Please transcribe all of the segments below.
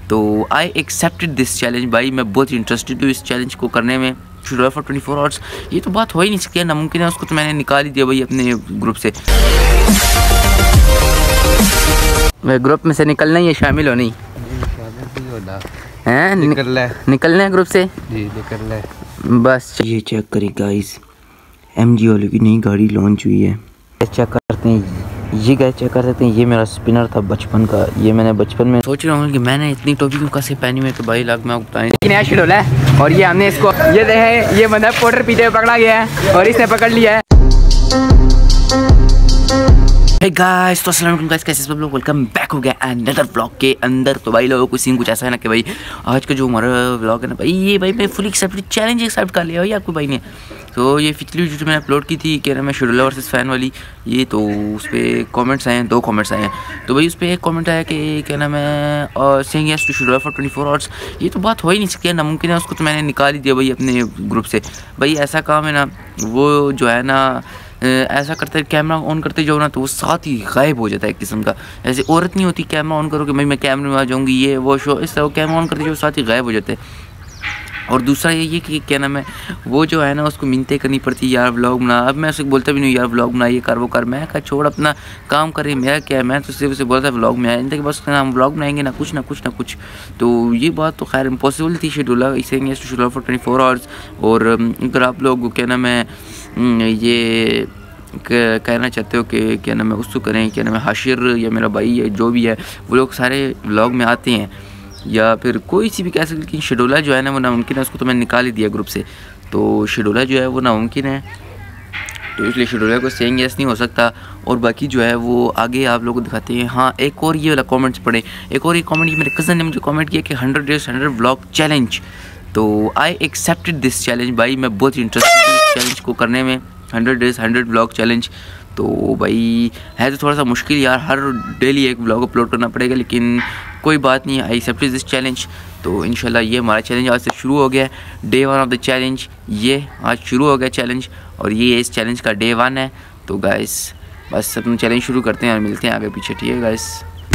तो I accepted this challenge. भाई मैं बहुत इंटरेस्टेड हूँ इस चैलेंज को करने में। शेड्यूलर फॉर 24 आवर्स, ये तो बात हो ही नहीं सकती है, नामुमकिन है। उसको तो मैंने निकाल ही दिया भाई अपने ग्रुप से। मैं ग्रुप में से निकलना ही है, शामिल हो नहीं है? निकलना है ग्रुप से जी, निकलना है बस। ये चेक करें गाइस, MG वालों की नई गाड़ी लॉन्च हुई है। चेक करते हैं, ये गाइस चेक कर सकते हैं। ये मेरा स्पिनर था बचपन का। ये मैंने बचपन में सोच रहा हूँ कि मैंने इतनी टोपी क्यों कैसे पहनी में, तो भाई लाख में आपको बताएं नया शेड्यूल है। और ये हमने इसको ये देखें, ये बंदा पोर्टर पीते हुए पकड़ा गया है और इसने पकड़ लिया है। हे गाइस, तो अस्सलाम वालेकुम गाइस, कैसे सब लोग? वेलकम बैक हो गया अनदर व्लॉग के अंदर। तो भाई लोगों को सीन कुछ ऐसा है ना कि भाई आज का जो हमारा व्लॉग है ना भाई, ये भाई मैं फुल एक्सेप्टेड चैलेंज एक्सेप्ट कर लिया भाई आपको भाई ने। तो ये पिछली वीडियो मैंने अपलोड की थी क्या नाम है, शेड्यूलर वर्सेस फैन वाली। ये तो उस पर कॉमेंट्स आए हैं, 2 कॉमेंट्स आए हैं। तो भाई उस पर एक कॉमेंट आया कि क्या नाम है, saying yes to scheduler for 24 hours. ये तो बात हो ही नहीं सकती है, नामुमकिन है। उसको तो मैंने निकाल ही दिया भाई अपने ग्रुप से। भाई ऐसा काम है ना, वो जो है ना ऐसा करते कैमरा ऑन करते जाओ ना तो वो साथ ही गायब हो जाता है एक किस्म का। ऐसे औरत नहीं होती कैमरा ऑन करो कि भाई मैं कैमरे में आ जाऊँगी, ये वो शो, इस तरह कैमरा ऑन करते जाओ साथ ही गायब हो जाते हैं। और दूसरा ये कि क्या नाम है, वो जो है ना उसको मिन्नतें करनी पड़ती यार व्लॉग बना। अब मैं उसको बोलता भी नहीं यार व्लॉग बना, ये कर वो कर। मैं कहा छोड़ अपना काम करे, मेरा क्या है। मैं तो सिर्फ उसे बोलता व्लॉग में आए कि बस हम व्लॉग बनाएंगे ना कुछ ना कुछ ना कुछ। तो ये बात तो खैर इम्पॉसिबल थी शेड्यूलर, इसे शेड्यूलर फॉर 24 आवर्स। और अगर आप लोग क्या नाम है ये कहना चाहते हो कि क्या नाम है उसको करें, क्या नाम है हाशिर या मेरा भाई या जो भी है, वो लोग सारे व्लॉग में आते हैं या फिर कोई सी भी कह सकते। लेकिन शेड्यूलर जो है ना वो नामुमकिन है, उसको तो मैंने निकाल ही दिया ग्रुप से। तो शेड्यूलर जो है वो नामुमकिन है, तो इसलिए शेड्यूलर को सेइंग यस नहीं हो सकता। और बाकी जो है वो आगे आप लोगों को दिखाते हैं। हाँ, एक और ये वाला कॉमेंट्स पढ़े। एक और ये कॉमेंट, ये मेरे कज़न ने मुझे कॉमेंट किया कि 100 days 100 व्लॉग चैलेंज। तो आई एक्सेप्टेड दिस चैलेंज। भाई मैं बहुत इंटरेस्टेड हूँ इस चैलेंज को करने में, 100 days 100 व्लॉग चैलेंज। तो भाई है तो थोड़ा सा मुश्किल यार, हर डेली एक व्लॉग अपलोड करना पड़ेगा, लेकिन कोई बात नहीं, आई एक्सेप्टेड दिस चैलेंज। तो इंशाल्लाह ये हमारा चैलेंज आज से शुरू हो गया है। डे 1 ऑफ द चैलेंज ये आज शुरू हो गया चैलेंज, और ये इस चैलेंज का डे 1 है। तो गाइस बस अपना चैलेंज शुरू करते हैं और मिलते हैं आगे पीछे, ठीक है गाइस।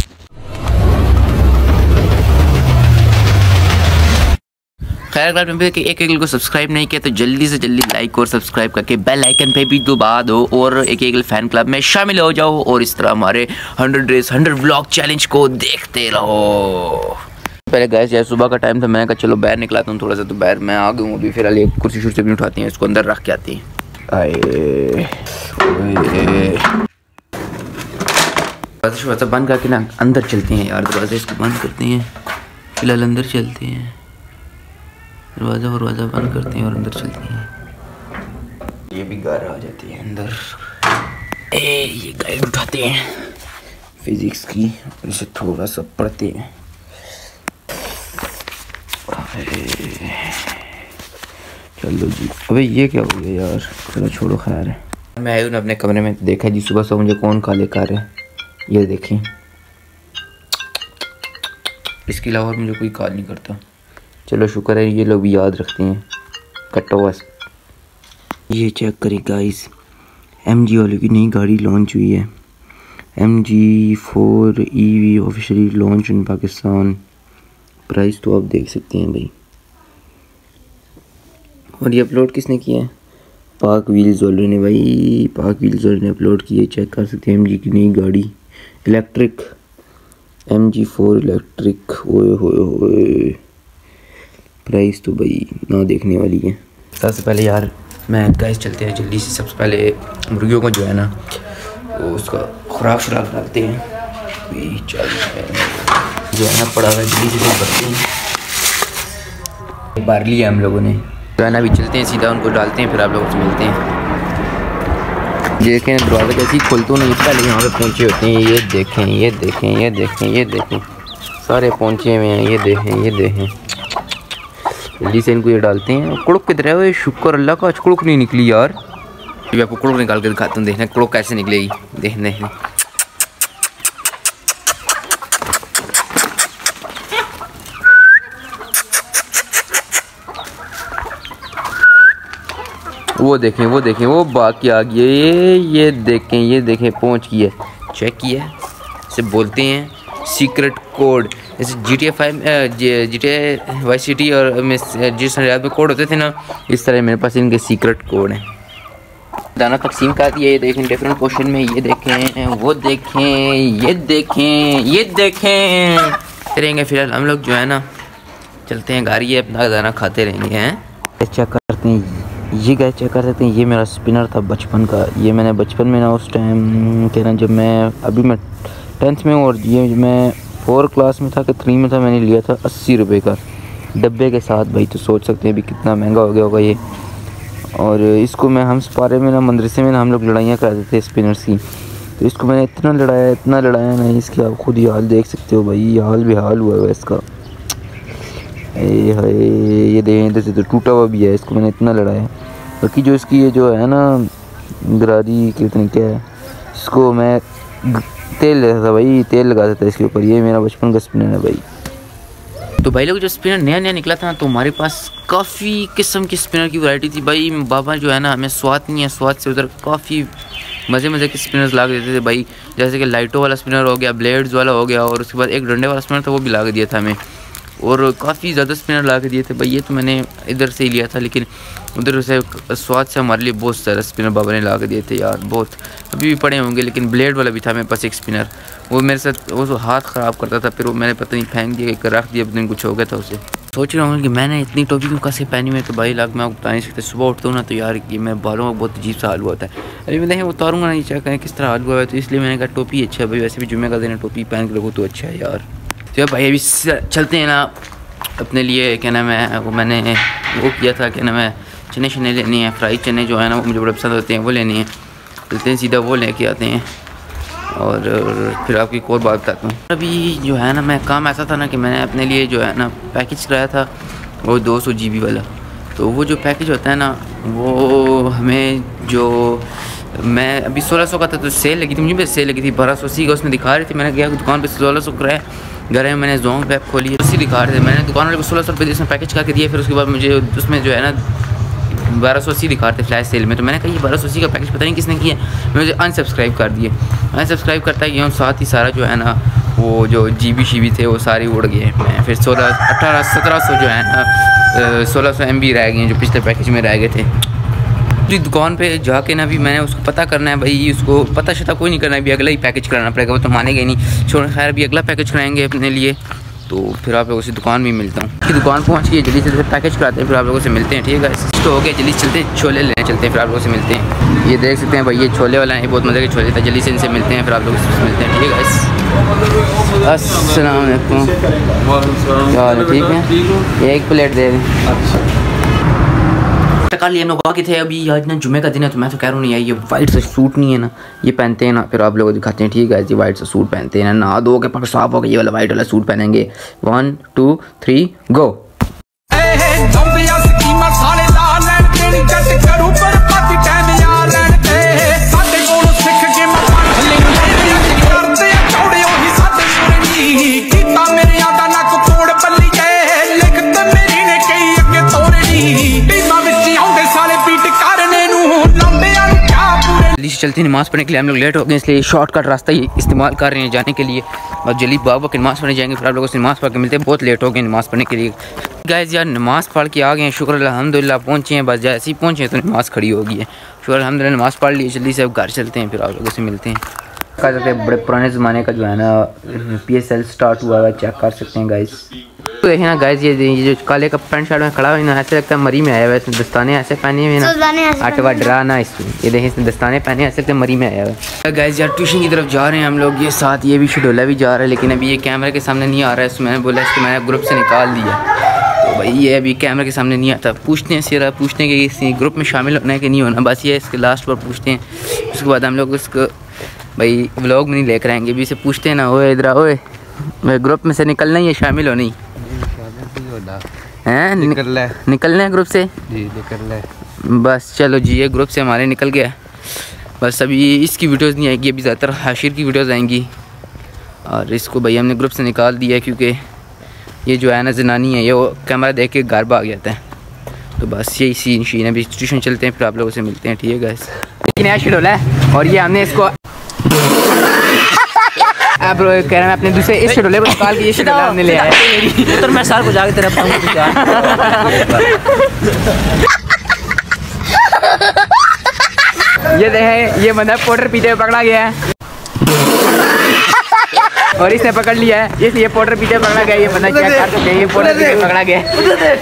खैर अगर आपने एक को सब्सक्राइब नहीं किया तो जल्दी से जल्दी लाइक और सब्सक्राइब करके बेल आइकन पे भी दबा दो और एक फैन क्लब में शामिल हो जाओ और इस तरह हमारे 100 days 100 व्लॉग चैलेंज को देखते रहो। पहले गैस यार सुबह का टाइम था, मैंने कहा चलो बाहर निकलाता हूँ थोड़ा सा। तो बाहर मैं आ गया हूँ अभी, फिलहाल एक कुर्सी शुर्सी भी उठाती हैं, इसको अंदर रख के आती हैं। आए दरवाज़ा बंद करके ना अंदर चलते हैं यार, दरवाज़ा इसको बंद करते हैं, फिलहाल अंदर चलते हैं। दरवाज़ा बंद करते हैं और अंदर चलते हैं। ये भी गार आ जाती है अंदर। ये गाइड उठाते हैं फिजिक्स की, इसे थोड़ा सा पढ़ते हैं। चलो जी, अबे ये क्या हो गया यार, चलो छोड़ो खैर है। मैं आया हूँ अपने कमरे में, देखा जी सुबह से मुझे कौन काले कार है, ये देखें। इसके अलावा मुझे कोई कॉल नहीं करता। चलो शुक्र है ये लोग भी याद रखते हैं। कट्टो बस। ये चेक करें गाइस, MG वालों की नई गाड़ी लॉन्च हुई है। MG4 EV officially launch in Pakistan. Price तो आप देख सकते हैं भाई। और ये अपलोड किसने किया है? पाक व्हील्स वालों ने भाई, पाक व्हील्स वालों ने अपलोड किया। चेक कर सकते हैं MG की नई गाड़ी इलेक्ट्रिक, MG4 इलेक्ट्रिक। ओए होए होए, प्राइस तो भाई ना देखने वाली है। सबसे पहले यार मैं गाइस चलते हैं जल्दी से। सबसे पहले मुर्गियों को जो है ना वो उसका खुराक शुराक डालते हैं। चल जो है ना पड़ा हुआ है, जल्दी से भरते हैं। बार लिया हम लोगों ने, जो है ना अभी चलते हैं सीधा उनको डालते हैं, फिर आप लोगों से मिलते हैं। ये देखें दरवाज़ा कैसे खोलते नहीं, पहले यहाँ पे पहुँचे होते हैं। ये देखें ये देखें ये देखें ये देखें, सारे पहुँचे हुए हैं। ये देखें ये देखें, जल्दी से इनको ये डालते हैं। कुड़क किधर है? शुक्र अल्लाह का आज कुड़क नहीं निकली यार। अभी आपको कुड़क निकाल के दिखाता हूँ, देखना कुड़क कैसे निकलेगी। देखने वो देखें वो देखें, वो बाकी आ गया। ये देखें पहुँच गया। चेक किया, इसे बोलते हैं सीक्रेट कोड। जैसे GTA 5 GTA वाइस सिटी और जिस रियाद में कोड होते थे ना, इस तरह मेरे पास इनके सीक्रेट कोड हैं। दाना तकसीम कर दिया, ये देखें डिफरेंट पोर्शन में, ये देखें, वो देखें, ये देखें, ये देखें रहेंगे। फिलहाल हम लोग जो है ना चलते हैं घर, ये अपना दाना खाते रहेंगे हैं। चेक करते हैं, ये गैस चेक कर सकते हैं, ये मेरा स्पिनर था बचपन का। ये मैंने बचपन में ना उस टाइम कहना जब मैं 10th में और ये मैं 4 क्लास में था कि 3 में था, मैंने लिया था 80 रुपये का डब्बे के साथ भाई। तो सोच सकते हैं अभी कितना महंगा हो गया होगा ये। और इसको हम सपारे में ना मदरसे में ना हम लोग लड़ाइयाँ कराते थे स्पिनर्स की। तो इसको मैंने इतना लड़ाया ना, इसकी आप खुद ही हाल देख सकते हो भाई, हाल बेहाल हुआ है इसका। ये देखें इधर से तो टूटा हुआ भी है, इसको मैंने इतना लड़ाया। बाकी जो इसकी ये जो है ना गरारी कितनी क्या है, इसको मैं तेल लेता था भाई, तेल लगाता था इसके ऊपर। ये मेरा बचपन का स्पिनर है भाई। तो भाई लोग जो स्पिनर नया निकला था तो हमारे पास काफ़ी किस्म की स्पिनर की वैरायटी थी भाई। बाबा जो है ना हमें स्वाद नहीं है, स्वाद से उधर काफ़ी मज़े के स्पिनर्स ला देते थे भाई। जैसे कि लाइटो वाला स्पिनर हो गया, ब्लेड्स वाला हो गया, और उसके बाद एक डंडे वाला स्पिनर था वो भी ला के दिया था हमें, और काफ़ी ज़्यादा स्पिनर ला के दिए थे भाई। ये तो मैंने इधर से ही लिया था, लेकिन उधर से स्वाद से हमारे लिए बहुत सारा स्पिनर बाबा ने ला के दिए थे यार, बहुत अभी भी पड़े होंगे। लेकिन ब्लेड वाला भी था मेरे पास एक स्पिनर, वो मेरे साथ वो हाथ ख़राब करता था, फिर वो मैंने पता नहीं फेंक दिया, रख दिया, दिन कुछ हो गया था उसे। सोच रहा हूँ कि मैंने इतनी टोपी क्यों कैसे पहनी हुई, तो भाई लाख मैं आपको बता नहीं सकता। सुबह उठता हूँ ना तो यार ये मैं बालों का बहुत अजीब सा हाल हुआ होता है। अभी मैं देखें उतारूँगा नहीं, चेक करें किस तरह हाल हुआ है, तो इसलिए मैंने कहा टोपी अच्छा है भाई। वैसे भी जुम्मे का दिन टोपी पहन के रखो तो अच्छा है यार। तो भाई अभी चलते हैं ना अपने लिए, क्या नाम है, वो मैंने वो किया था, क्या नाम है, चने लेने हैं, फ्राई चने जो है ना वो मुझे बड़े पसंद होते हैं, वो लेने हैं। चलते हैं सीधा वो लेके आते हैं, और फिर आपकी एक और बात बताता हूँ। अभी जो है ना मैं काम ऐसा था ना कि मैंने अपने लिए जो है ना पैकेज कराया था वो 200 GB वाला। तो वो जो पैकेज होता है ना वो हमें जो मैं अभी 1600 का था, तो सेल लगी थी, मुझे भी सेल लगी थी 1280 का उसमें दिखा रही थी। मैंने गया दुकान पे 1600 कराया, घर में मैंने जोंग ऐप खोली है, उसी दिखा रहे थे। मैंने दुकान वाले को 1600 रुपये उसमें पैकेज करके दिया, फिर उसके बाद मुझे उसमें जो है ना 1280 दिखा रहे थे फ्लैश सेल में। तो मैंने कहा ये 1280 का पैकेज पता नहीं किसने किया, मुझे अनसब्सक्राइब कर दिए। अनसब्सक्राइब करता गया हूँ, साथ ही सारा जो है ना वो जो GB थे वो सारे उड़ गए। मैं फिर 1700 जो है ना 1600 MB रह गए जो पिछले पैकेज में रह गए थे। दूसरी दुकान पे जाके ना भी मैंने उसको पता करना है भाई, उसको पता शता कोई नहीं करना है, अभी अगला ही पैकेज कराना पड़ेगा, वो तो मानेगा ही नहीं। छोड़ खैर अभी अगला पैकेज कराएंगे अपने लिए, तो फिर आप लोगों से दुकान में मिलता हूँ कि दुकान पहुँच गई, जल्दी से पैकेज कराते हैं, फिर आप लोगों से मिलते हैं। ठीक है तो हो गया, जल्दी चलते हैं, छोले लेने चलते हैं, फिर आप लोगों से मिलते हैं। ये देख सकते हैं भाई, ये छोले वाला है, बहुत मज़े के छोले था, जल्दी से इनसे मिलते हैं, फिर आप लोगों से मिलते हैं। ठीक है, अस्सलाम वालेकुम, क्या हाल है, ठीक है, एक प्लेट दे दें। कल हम लोग बाकी थे, अभी आज ना जुम्मे का दिन है, तो मैं तो कह रहा हूँ नहीं यार ये वाइट सा सूट नहीं है ना, ये पहनते हैं ना, फिर आप लोगों को दिखाते हैं। ठीक है जी, वाइट सा सूट पहनते हैं ना, दो के पग साफ हो गए, ये वाला वाइट वाला सूट पहनेंगे। 1 2 3 गो। चलते नमाज़ पढ़ने के लिए हम लोग लेट हो गए, इसलिए शॉर्टकट रास्ता ही इस्तेमाल कर रहे हैं जाने के लिए, और जल्दी बाबा की नमाज़ पढ़ने जाएंगे, फिर आप लोगों से नमाज़ पढ़ के मिलते हैं। बहुत लेट हो गए नमाज़ पढ़ने के लिए गाइस यार, नमाज़ पढ़ के आ गए हैं, शुक्र अल्हम्दुलिल्लाह पहुँचे हैं, बस जैसे ही पहुँचे तो नमाज़ खड़ी हो गई है, शुक्र अल्हम्दुलिल्लाह नमाज़ पढ़ ली। जल्दी से अब घर चलते हैं, फिर आप लोगों से मिलते हैं। कह सकते हैं बड़े पुराने ज़माने का जो है ना PSL स्टार्ट हुआ है, चेक कर सकते हैं गाइस। तो देखें ना गाइस, ये जो काले का पैंट शर्ट में खड़ा हुआ है ना, ऐसे लगता है मरी में आया हुआ है, इसने दस्ताने ऐसे पहने हुए ना, आटवा डरा ना इसमें, ये देखें इसने दस्ताने पहने, ऐसे लगता है मरी में आया हुआ है। गाइस यार ट्यूशन की तरफ जा रहे हैं हम लोग, ये साथ ये भी शेडोला भी जा रहा है, लेकिन अभी ये कैमरे के सामने नहीं आ रहा है, इसको मैंने बोला इसको मैंने ग्रुप से निकाल दिया, तो भाई ये अभी कैमरे के सामने नहीं आता। पूछते हैं सिरा, पूछते हैं कि इस ग्रुप में शामिल होना है कि नहीं होना, बस ये इसके लास्ट पर पूछते हैं, उसके बाद हम लोग उसको भाई व्लॉग में नहीं लेकर आएंगे। अभी से पूछते हैं ना, ओए इधर ओए ग्रुप में से निकलना ही है, शामिल होना ही हैं, निकलना है ग्रुप से जी, निकलना है बस। चलो जी, ये ग्रुप से हमारे निकल गया, बस अभी इसकी वीडियोस नहीं आएगी, अभी ज़्यादातर हाशिर की वीडियोस आएंगी, और इसको भाई हमने ग्रुप से निकाल दिया क्योंकि ये जो है ना जनानी है, ये वो कैमरा देख के घर भाग जाता है, तो बस यही सीन है। अभी ट्यूशन चलते हैं, फिर आप लोगों से मिलते हैं। ठीक है गाइस, लेकिन नया शेड्यूल है, और ये हमने इसको अब कह रहा है मैं अपने दूसरे इस शेड्यूल को निकाल के ये शेड्यूल हमने ले आया तो मैं साल को जाके तेरा ये देखें, ये बंदा पाउडर पीते हुए पकड़ा गया है और इसने पकड़ लिया है, ये पाउडर पीते हुए पकड़ा गया। ये बंदा चेक कर सकते हैं, ये पाउडर पीते हुए पकड़ा गया है।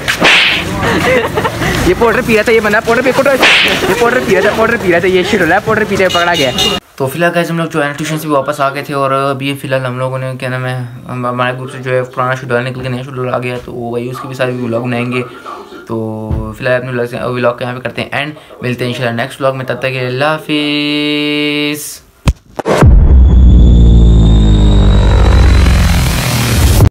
ये पाउडर पी रहा था, ये बंदा पाउडर पी रहा था, ये शेड्यूल है पाउडर पीते हुए पकड़ा गया। तो फिलहाल गाइस हम लोग जो है ट्यूशन से भी वापस आ गए थे और अभी फिलहाल हम लोगों ने क्या नाम है हमारे ग्रुप से जो है पुराना शेड्यूल निकल के नया शेड्यूल आ गया, तो वही उसकी भी सारी व्लॉग बनाएंगे। तो फिलहाल अपने व्लॉग के यहाँ पे करते हैं एंड मिलते हैं इंशाल्लाह नेक्स्ट व्लॉग में। तब तक के लिए अल्लाह हाफिज़।